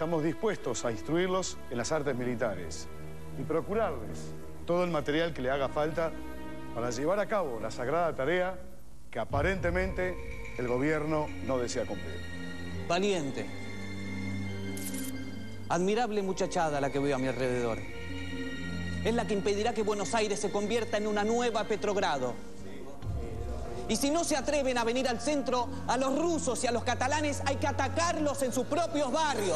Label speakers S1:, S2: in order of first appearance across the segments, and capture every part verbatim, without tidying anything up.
S1: estamos dispuestos a instruirlos en las artes militares y procurarles todo el material que le haga falta para llevar a cabo la sagrada tarea que aparentemente el gobierno no desea cumplir.
S2: Valiente. Admirable muchachada la que veo a mi alrededor. Es la que impedirá que Buenos Aires se convierta en una nueva Petrogrado. Y si no se atreven a venir al centro, a los rusos y a los catalanes hay que atacarlos en sus propios barrios.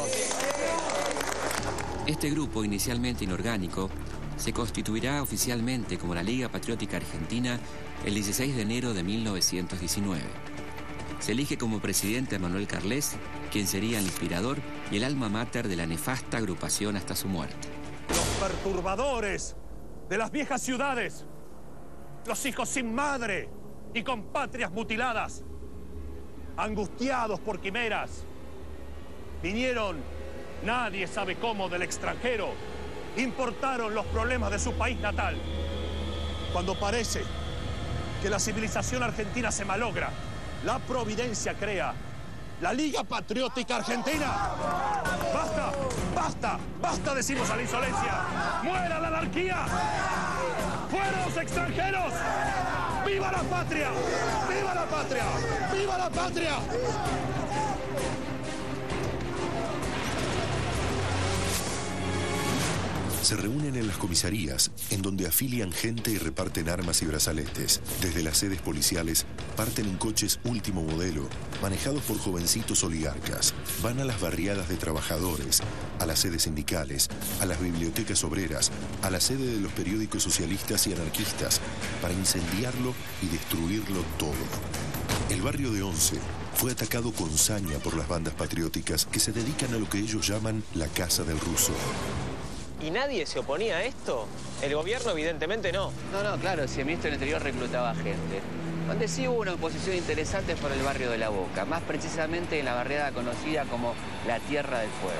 S3: Este grupo, inicialmente inorgánico, se constituirá oficialmente como la Liga Patriótica Argentina el dieciséis de enero de mil novecientos diecinueve. Se elige como presidente a Manuel Carles, quien sería el inspirador y el alma mater de la nefasta agrupación hasta su muerte.
S4: Los perturbadores de las viejas ciudades, los hijos sin madre y con patrias mutiladas, angustiados por quimeras, vinieron, nadie sabe cómo, del extranjero, importaron los problemas de su país natal. Cuando parece que la civilización argentina se malogra, la providencia crea la Liga Patriótica Argentina. ¡Basta! ¡Basta! ¡Basta! Decimos a la insolencia. ¡Muera la anarquía! ¡Fuera los extranjeros! ¡Viva la patria! ¡Viva la patria! ¡Viva la patria!
S5: Se reúnen en las comisarías, en donde afilian gente y reparten armas y brazaletes. Desde las sedes policiales, parten en coches último modelo, manejados por jovencitos oligarcas. Van a las barriadas de trabajadores, a las sedes sindicales, a las bibliotecas obreras, a la sede de los periódicos socialistas y anarquistas, para incendiarlo y destruirlo todo. El barrio de Once fue atacado con saña por las bandas patrióticas que se dedican a lo que ellos llaman la Casa del Ruso.
S6: ¿Y nadie se oponía a esto? El gobierno evidentemente no.
S7: No, no, claro, si el ministro del Interior reclutaba gente. Donde sí hubo una oposición interesante por el barrio de La Boca, más precisamente en la barriada conocida como la Tierra del Fuego.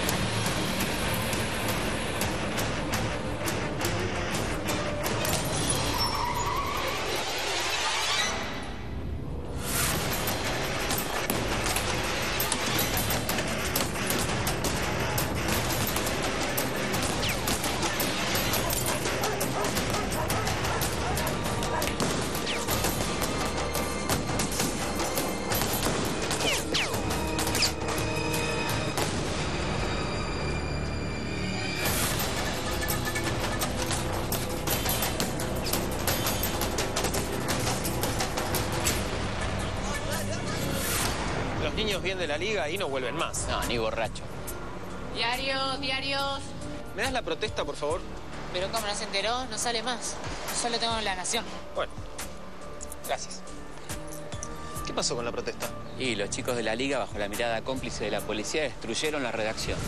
S6: Los niños bien de la liga y no vuelven más.
S7: No, ni borracho.
S8: Diarios, diarios.
S6: ¿Me das la protesta, por favor?
S8: Pero como no se enteró, no sale más. Solo tengo La Nación.
S6: Bueno, gracias. ¿Qué pasó con la protesta?
S7: Y los chicos de la Liga, bajo la mirada cómplice de la policía, destruyeron la redacción.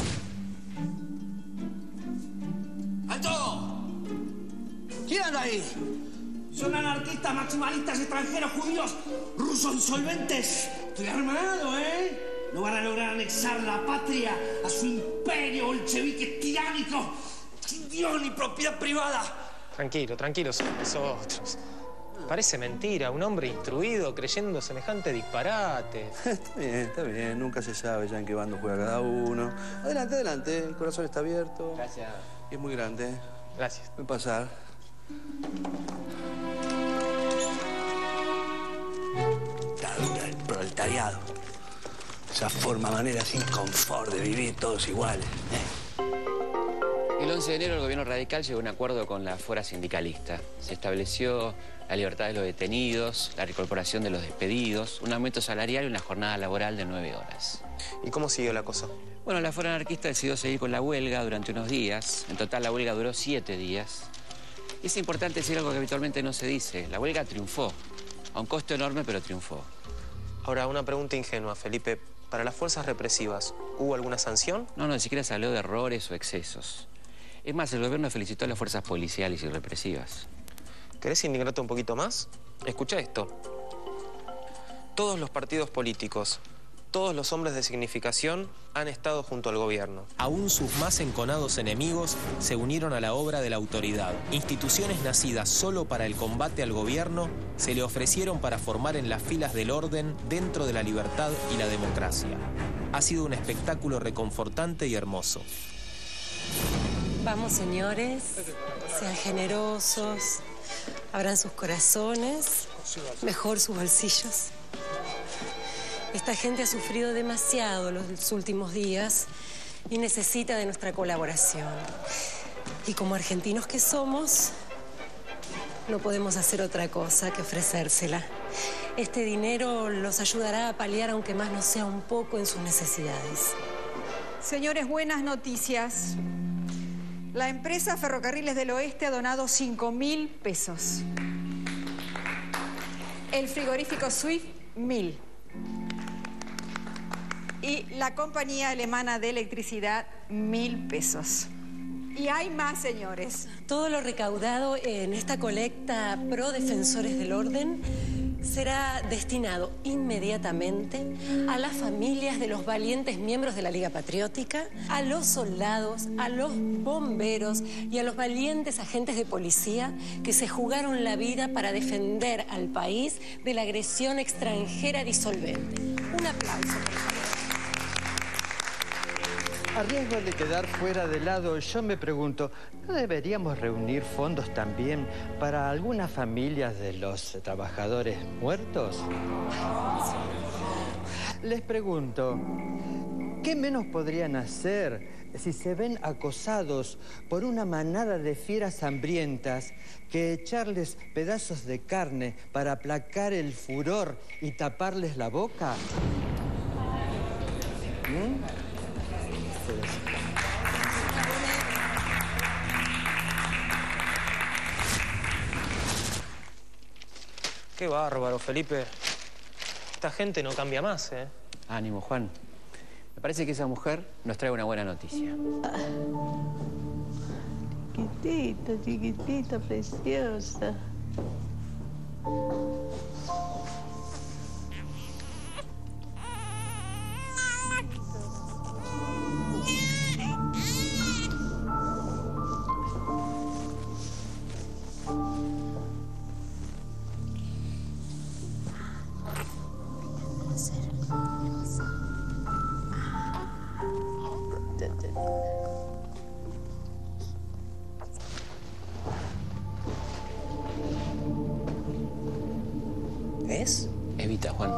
S2: ¡Alto! ¿Quién anda ahí? Son anarquistas, maximalistas, extranjeros, judíos, rusos insolventes. Estoy armado, ¿eh? No van a lograr anexar la patria a su imperio bolchevique tiránico, sin Dios ni propiedad privada.
S6: Tranquilo, tranquilo, son nosotros. Parece mentira, un hombre instruido creyendo semejante disparate.
S9: Está bien, está bien. Nunca se sabe ya en qué bando juega cada uno. Adelante, adelante. El corazón está abierto.
S7: Gracias.
S9: Y es muy grande.
S6: Gracias.
S9: Puede pasar. Dictadura del proletariado. Esa forma, manera sin confort de vivir todos iguales. ¿eh?
S3: El once de enero el gobierno radical llegó a un acuerdo con la fuera sindicalista. Se estableció la libertad de los detenidos, la reincorporación de los despedidos, un aumento salarial y una jornada laboral de nueve horas.
S6: ¿Y cómo siguió la cosa?
S3: Bueno, la fuera anarquista decidió seguir con la huelga durante unos días. En total, la huelga duró siete días. Y es importante decir algo que habitualmente no se dice. La huelga triunfó. A un costo enorme, pero triunfó.
S6: Ahora, una pregunta ingenua, Felipe. ¿Para las fuerzas represivas hubo alguna sanción?
S3: No, no, ni siquiera se habló de errores o excesos. Es más, el gobierno felicitó a las fuerzas policiales y represivas.
S6: ¿Querés indignarte un poquito más? Escucha esto. Todos los partidos políticos, todos los hombres de significación han estado junto al gobierno.
S10: Aún sus más enconados enemigos se unieron a la obra de la autoridad. Instituciones nacidas solo para el combate al gobierno se le ofrecieron para formar en las filas del orden dentro de la libertad y la democracia. Ha sido un espectáculo reconfortante y hermoso.
S11: Vamos, señores, sean generosos, abran sus corazones, mejor sus bolsillos. Esta gente ha sufrido demasiado los últimos días y necesita de nuestra colaboración. Y como argentinos que somos, no podemos hacer otra cosa que ofrecérsela. Este dinero los ayudará a paliar, aunque más no sea un poco, en sus necesidades.
S12: Señores, buenas noticias. La empresa Ferrocarriles del Oeste ha donado cinco mil pesos. El frigorífico Swift, mil. Y la compañía alemana de electricidad, mil pesos. Y hay más, señores.
S11: Todo lo recaudado en esta colecta pro defensores del orden será destinado inmediatamente a las familias de los valientes miembros de la Liga Patriótica, a los soldados, a los bomberos y a los valientes agentes de policía que se jugaron la vida para defender al país de la agresión extranjera disolvente. Un aplauso, por favor.
S13: A riesgo de quedar fuera de lado, yo me pregunto, ¿no deberíamos reunir fondos también para algunas familias de los trabajadores muertos? Les pregunto, ¿qué menos podrían hacer si se ven acosados por una manada de fieras hambrientas que echarles pedazos de carne para aplacar el furor y taparles la boca? ¿Mm?
S6: Qué bárbaro, Felipe. Esta gente no cambia más, ¿eh?
S7: Ánimo, Juan. Me parece que esa mujer nos trae una buena noticia.
S14: Chiquitita, chiquitita, preciosa.
S7: ¿Es? Evita, Juan.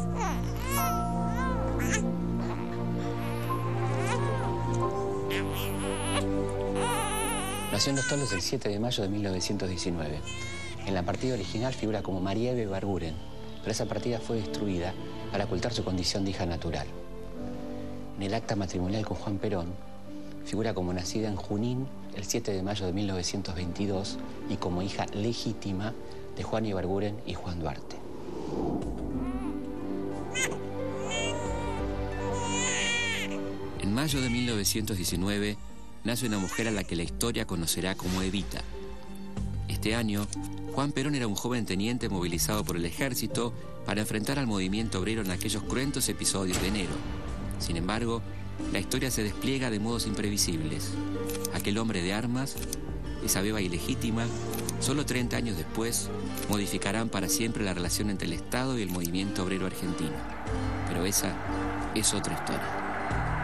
S7: Nació en Los Tolos el siete de mayo de mil novecientos diecinueve. En la partida original figura como María Eve Barguren, pero esa partida fue destruida para ocultar su condición de hija natural. En el acta matrimonial con Juan Perón, figura como nacida en Junín el siete de mayo de mil novecientos veintidós y como hija legítima de Juan Ibarguren y Juan Duarte. En mayo de mil novecientos diecinueve nace una mujer a la que la historia conocerá como Evita. Este año, Juan Perón era un joven teniente movilizado por el ejército para enfrentar al movimiento obrero en aquellos cruentos episodios de enero. Sin embargo, la historia se despliega de modos imprevisibles. Aquel hombre de armas, esa beba ilegítima, solo treinta años después, modificarán para siempre la relación entre el Estado y el movimiento obrero argentino. Pero esa es otra historia.